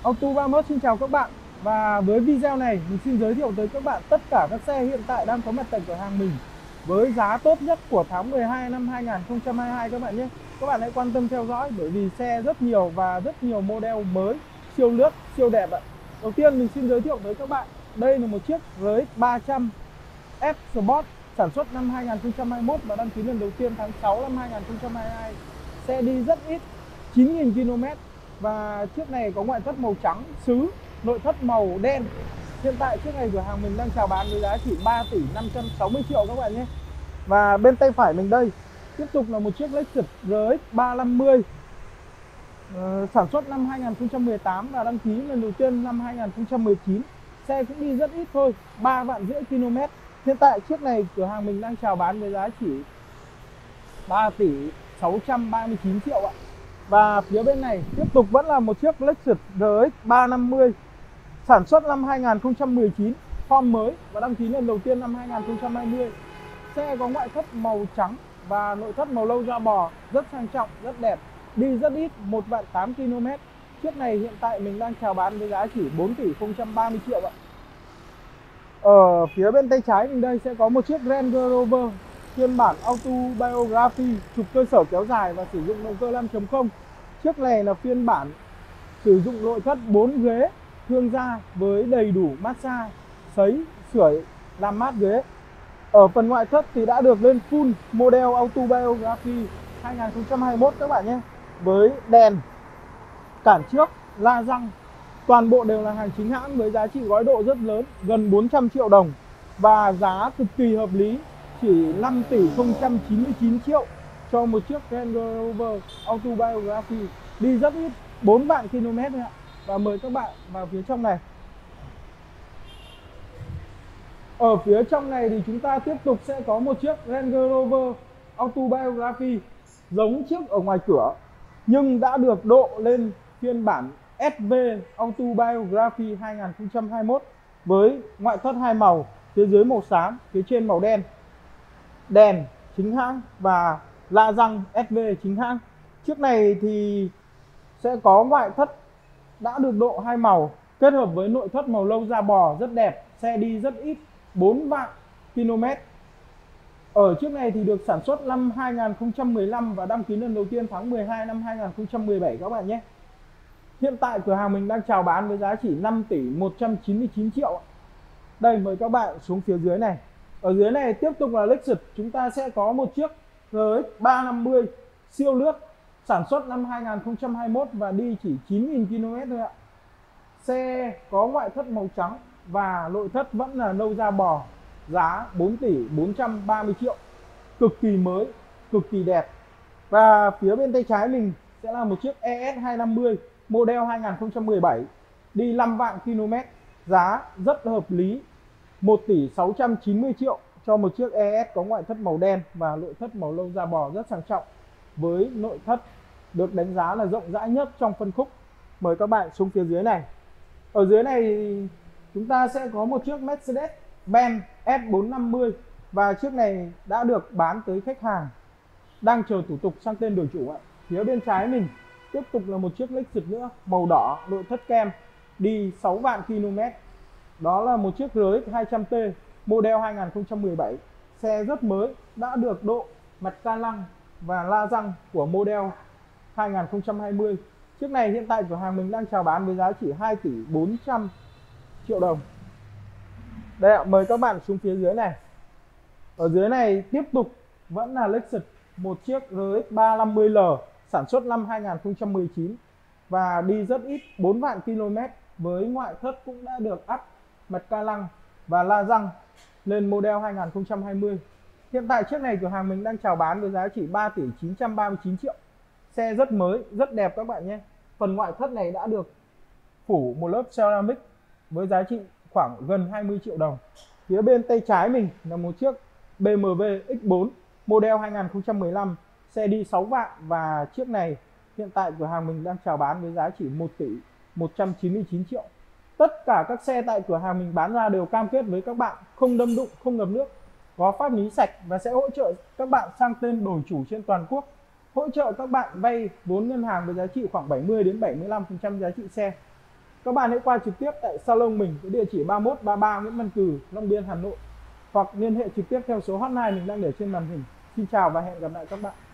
Auto Ba Mốt xin chào các bạn. Và với video này mình xin giới thiệu tới các bạn tất cả các xe hiện tại đang có mặt tại cửa hàng mình với giá tốt nhất của tháng 12 năm 2022 các bạn nhé. Các bạn hãy quan tâm theo dõi bởi vì xe rất nhiều và rất nhiều model mới, siêu lướt, siêu đẹp ạ. Đầu tiên mình xin giới thiệu với các bạn, đây là một chiếc RX 300 S Sport sản xuất năm 2021 và đăng ký lần đầu tiên tháng 6 năm 2022. Xe đi rất ít, 9.000 km. Và chiếc này có ngoại thất màu trắng sứ, nội thất màu đen. Hiện tại chiếc này cửa hàng mình đang chào bán với giá chỉ 3 tỷ 560 triệu các bạn nhé. Và bên tay phải mình đây tiếp tục là một chiếc Lexus RX 350 sản xuất năm 2018 và đăng ký lần đầu tiên năm 2019. Xe cũng đi rất ít thôi, 3,5 vạn km. Hiện tại chiếc này cửa hàng mình đang chào bán với giá chỉ 3 tỷ 639 triệu ạ. Và phía bên này tiếp tục vẫn là một chiếc Lexus RX 350 sản xuất năm 2019, form mới và đăng ký lần đầu tiên năm 2020. Xe có ngoại thất màu trắng và nội thất màu lâu da bò, rất sang trọng, rất đẹp, đi rất ít, 1,8 vạn km. Chiếc này hiện tại mình đang chào bán với giá chỉ 4 tỷ 030 triệu ạ. Ở phía bên tay trái mình đây sẽ có một chiếc Range Rover phiên bản Autobiography, trục cơ sở kéo dài và sử dụng động cơ 5.0. Chiếc này là phiên bản sử dụng nội thất 4 ghế thương gia với đầy đủ massage, sấy, sưởi, làm mát ghế. Ở phần ngoại thất thì đã được lên full model Autobiography 2021 các bạn nhé. Với đèn, cản trước, la răng, toàn bộ đều là hàng chính hãng với giá trị gói độ rất lớn, gần 400 triệu đồng. Và giá cực kỳ hợp lý, chỉ 5 tỷ 099 triệu cho một chiếc Range Rover Autobiography, đi rất ít, 4 vạn km thôi ạ. Và mời các bạn vào phía trong này. Ở phía trong này thì chúng ta tiếp tục sẽ có một chiếc Range Rover Autobiography giống chiếc ở ngoài cửa, nhưng đã được độ lên phiên bản SV Autobiography 2021 với ngoại thất hai màu, phía dưới màu xám, phía trên màu đen, đèn chính hãng và la răng SV chính hãng. Chiếc này thì sẽ có ngoại thất đã được độ hai màu kết hợp với nội thất màu lâu da bò rất đẹp, xe đi rất ít, 4 vạn km. Ở chiếc này thì được sản xuất năm 2015 và đăng ký lần đầu tiên tháng 12 năm 2017 các bạn nhé. Hiện tại cửa hàng mình đang chào bán với giá chỉ 5 tỷ 199 triệu. Đây, mời các bạn xuống phía dưới này. Ở dưới này tiếp tục là Lexus, chúng ta sẽ có một chiếc RX 350 siêu lướt sản xuất năm 2021 và đi chỉ 9.000 km thôi ạ. Xe có ngoại thất màu trắng và nội thất vẫn là nâu da bò, giá 4 tỷ 430 triệu, cực kỳ mới, cực kỳ đẹp. Và phía bên tay trái mình sẽ là một chiếc ES250 model 2017, đi 5 vạn km, giá rất hợp lý, 1 tỷ 690 triệu cho một chiếc ES có ngoại thất màu đen và nội thất màu lâu da bò rất sang trọng, với nội thất được đánh giá là rộng rãi nhất trong phân khúc. Mời các bạn xuống phía dưới này. Ở dưới này chúng ta sẽ có một chiếc Mercedes-Benz S450 và chiếc này đã được bán tới khách hàng, đang chờ thủ tục sang tên đổi chủ ạ. Phía bên trái mình tiếp tục là một chiếc Lexus nữa, màu đỏ, nội thất kem, đi 6 vạn km. Đó là một chiếc RX 200T model 2017, xe rất mới, đã được độ mặt ca lăng và la răng của model 2020. Chiếc này hiện tại cửa hàng mình đang chào bán với giá chỉ 2 tỷ 400 triệu đồng. Đây ạ, mời các bạn xuống phía dưới này. Ở dưới này tiếp tục vẫn là Lexus, một chiếc RX 350L sản xuất năm 2019 và đi rất ít, 4 vạn km, với ngoại thất cũng đã được up mặt ca lăng và la răng lên model 2020. Hiện tại chiếc này cửa hàng mình đang chào bán với giá chỉ 3 tỷ 939 triệu. Xe rất mới, rất đẹp các bạn nhé. Phần ngoại thất này đã được phủ một lớp ceramic với giá trị khoảng gần 20 triệu đồng. Phía bên tay trái mình là một chiếc BMW X4 model 2015, xe đi 6 vạn và chiếc này hiện tại cửa hàng mình đang chào bán với giá chỉ 1 tỷ 199 triệu. Tất cả các xe tại cửa hàng mình bán ra đều cam kết với các bạn không đâm đụng, không ngập nước, có pháp lý sạch và sẽ hỗ trợ các bạn sang tên đổi chủ trên toàn quốc, hỗ trợ các bạn vay vốn ngân hàng với giá trị khoảng 70 đến 75% giá trị xe. các bạn hãy qua trực tiếp tại salon mình, cái địa chỉ 3133 Nguyễn Văn Cừ, Long Biên, Hà Nội, hoặc liên hệ trực tiếp theo số hotline mình đang để trên màn hình. Xin chào và hẹn gặp lại các bạn.